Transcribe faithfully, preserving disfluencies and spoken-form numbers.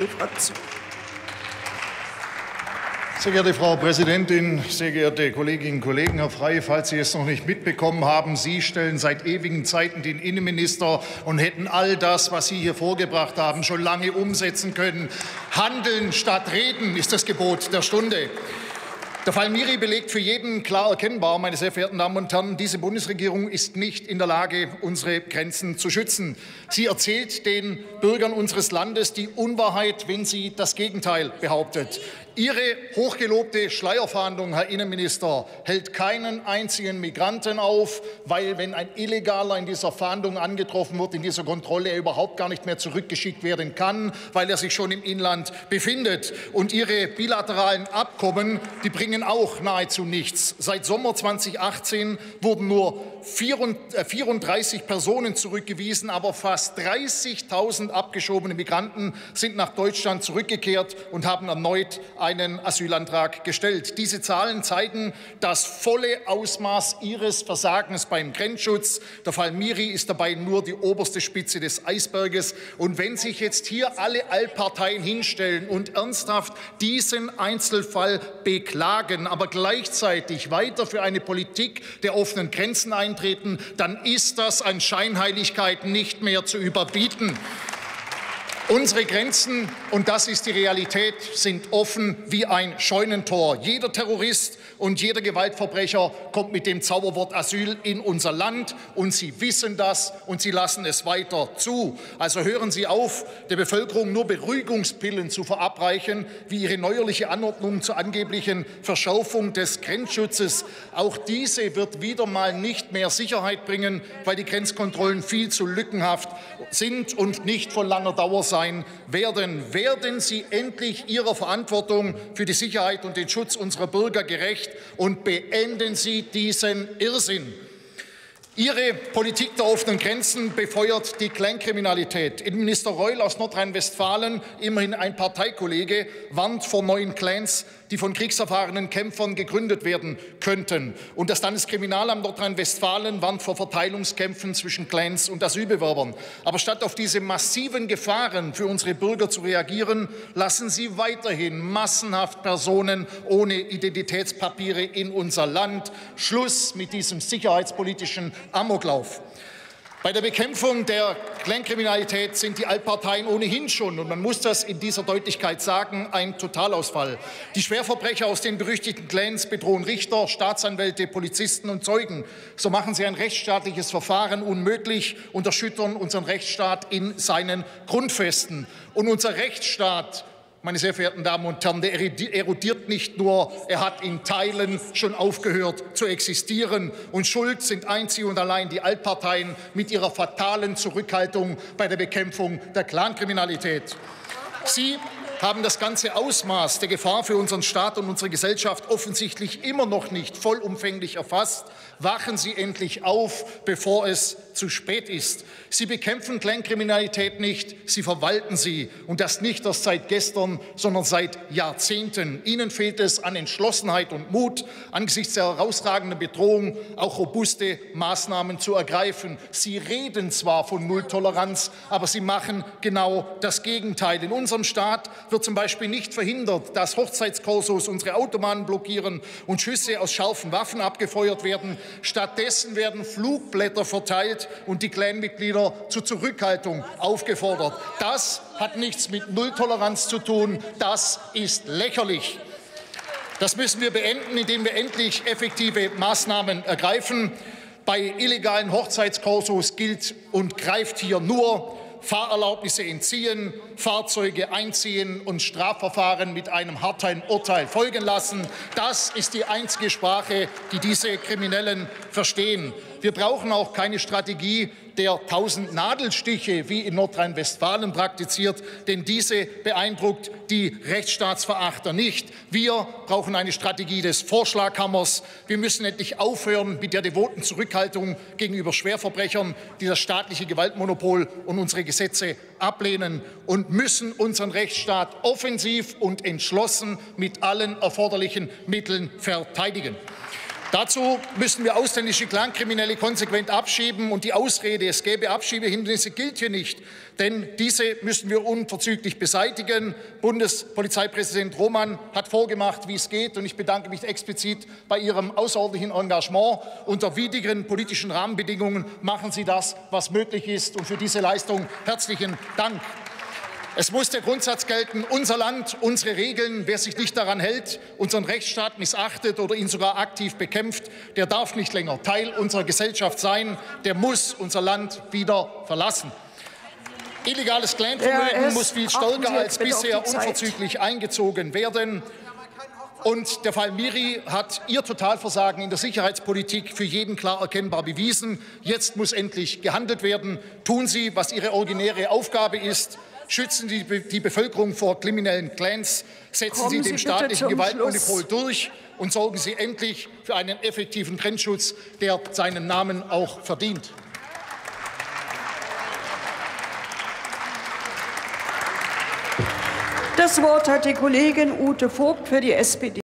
Ihre Fraktion. Sehr geehrte Frau Präsidentin, sehr geehrte Kolleginnen und Kollegen, Herr Frey, falls Sie es noch nicht mitbekommen haben, Sie stellen seit ewigen Zeiten den Innenminister und hätten all das, was Sie hier vorgebracht haben, schon lange umsetzen können. Handeln statt Reden ist das Gebot der Stunde. Der Fall Miri belegt für jeden klar erkennbar, meine sehr verehrten Damen und Herren, diese Bundesregierung ist nicht in der Lage, unsere Grenzen zu schützen. Sie erzählt den Bürgern unseres Landes die Unwahrheit, wenn sie das Gegenteil behauptet. Ihre hochgelobte Schleierfahndung, Herr Innenminister, hält keinen einzigen Migranten auf, weil, wenn ein Illegaler in dieser Fahndung angetroffen wird, in dieser Kontrolle, er überhaupt gar nicht mehr zurückgeschickt werden kann, weil er sich schon im Inland befindet. Und Ihre bilateralen Abkommen, die bringen auch nahezu nichts. Seit Sommer zweitausendachtzehn wurden nur vierunddreißig Personen zurückgewiesen, aber fast dreißigtausend abgeschobene Migranten sind nach Deutschland zurückgekehrt und haben erneut einen Asylantrag gestellt. Diese Zahlen zeigen das volle Ausmaß Ihres Versagens beim Grenzschutz. Der Fall Miri ist dabei nur die oberste Spitze des Eisberges. Und wenn sich jetzt hier alle Altparteien hinstellen und ernsthaft diesen Einzelfall beklagen, aber gleichzeitig weiter für eine Politik der offenen Grenzen eintreten, dann ist das an Scheinheiligkeit nicht mehr zu überbieten. Unsere Grenzen, und das ist die Realität, sind offen wie ein Scheunentor. Jeder Terrorist und jeder Gewaltverbrecher kommt mit dem Zauberwort Asyl in unser Land, und Sie wissen das und Sie lassen es weiter zu. Also hören Sie auf, der Bevölkerung nur Beruhigungspillen zu verabreichen, wie Ihre neuerliche Anordnung zur angeblichen Verschärfung des Grenzschutzes. Auch diese wird wieder mal nicht mehr Sicherheit bringen, weil die Grenzkontrollen viel zu lückenhaft sind und nicht von langer Dauer sein werden. Werden Sie endlich Ihrer Verantwortung für die Sicherheit und den Schutz unserer Bürger gerecht und beenden Sie diesen Irrsinn. Ihre Politik der offenen Grenzen befeuert die Clankriminalität. Innenminister Reul aus Nordrhein-Westfalen, immerhin ein Parteikollege, warnt vor neuen Clans, die von kriegserfahrenen Kämpfern gegründet werden könnten. Und das Landeskriminalamt Nordrhein-Westfalen warnt vor Verteilungskämpfen zwischen Clans und Asylbewerbern. Aber statt auf diese massiven Gefahren für unsere Bürger zu reagieren, lassen Sie weiterhin massenhaft Personen ohne Identitätspapiere in unser Land. Schluss mit diesem sicherheitspolitischen Amoklauf. Bei der Bekämpfung der Clankriminalität sind die Altparteien ohnehin schon, und man muss das in dieser Deutlichkeit sagen, ein Totalausfall. Die Schwerverbrecher aus den berüchtigten Clans bedrohen Richter, Staatsanwälte, Polizisten und Zeugen. So machen sie ein rechtsstaatliches Verfahren unmöglich und erschüttern unseren Rechtsstaat in seinen Grundfesten. Und unser Rechtsstaat, meine sehr verehrten Damen und Herren, der erodiert nicht nur, er hat in Teilen schon aufgehört zu existieren. Und schuld sind einzig und allein die Altparteien mit ihrer fatalen Zurückhaltung bei der Bekämpfung der Clankriminalität. Sie haben das ganze Ausmaß der Gefahr für unseren Staat und unsere Gesellschaft offensichtlich immer noch nicht vollumfänglich erfasst. Wachen Sie endlich auf, bevor es zu spät ist. Sie bekämpfen Clankriminalität nicht, Sie verwalten sie. Und das nicht erst seit gestern, sondern seit Jahrzehnten. Ihnen fehlt es an Entschlossenheit und Mut, angesichts der herausragenden Bedrohung auch robuste Maßnahmen zu ergreifen. Sie reden zwar von Nulltoleranz, aber Sie machen genau das Gegenteil. In unserem Staat wird zum Beispiel nicht verhindert, dass Hochzeitskorsos unsere Autobahnen blockieren und Schüsse aus scharfen Waffen abgefeuert werden. Stattdessen werden Flugblätter verteilt und die Clanmitglieder zur Zurückhaltung aufgefordert. Das hat nichts mit Nulltoleranz zu tun. Das ist lächerlich. Das müssen wir beenden, indem wir endlich effektive Maßnahmen ergreifen. Bei illegalen Hochzeitskorsos gilt und greift hier nur: Fahrerlaubnisse entziehen, Fahrzeuge einziehen und Strafverfahren mit einem harten Urteil folgen lassen. Das ist die einzige Sprache, die diese Kriminellen verstehen. Wir brauchen auch keine Strategie der tausend Nadelstiche, wie in Nordrhein-Westfalen praktiziert, denn diese beeindruckt die Rechtsstaatsverachter nicht. Wir brauchen eine Strategie des Vorschlaghammers. Wir müssen endlich aufhören mit der devoten Zurückhaltung gegenüber Schwerverbrechern, die das staatliche Gewaltmonopol und unsere Gesetze ablehnen, und müssen unseren Rechtsstaat offensiv und entschlossen mit allen erforderlichen Mitteln verteidigen. Dazu müssen wir ausländische Clankriminelle konsequent abschieben. Und die Ausrede, es gäbe Abschiebehindernisse, gilt hier nicht. Denn diese müssen wir unverzüglich beseitigen. Bundespolizeipräsident Roman hat vorgemacht, wie es geht. Und ich bedanke mich explizit bei Ihrem außerordentlichen Engagement. Unter widrigen politischen Rahmenbedingungen machen Sie das, was möglich ist. Und für diese Leistung herzlichen Dank. Es muss der Grundsatz gelten, unser Land, unsere Regeln, wer sich nicht daran hält, unseren Rechtsstaat missachtet oder ihn sogar aktiv bekämpft, der darf nicht länger Teil unserer Gesellschaft sein, der muss unser Land wieder verlassen. Illegales Clanvermögen muss viel stärker als bisher unverzüglich eingezogen werden. Und der Fall Miri hat Ihr Totalversagen in der Sicherheitspolitik für jeden klar erkennbar bewiesen. Jetzt muss endlich gehandelt werden. Tun Sie, was Ihre originäre Aufgabe ist. Schützen Sie die Bevölkerung vor kriminellen Clans, setzen Kommen Sie dem Sie staatlichen Gewaltmonopol Schluss. durch und sorgen Sie endlich für einen effektiven Grenzschutz, der seinen Namen auch verdient. Das Wort hat die Kollegin Ute Vogt für die S P D.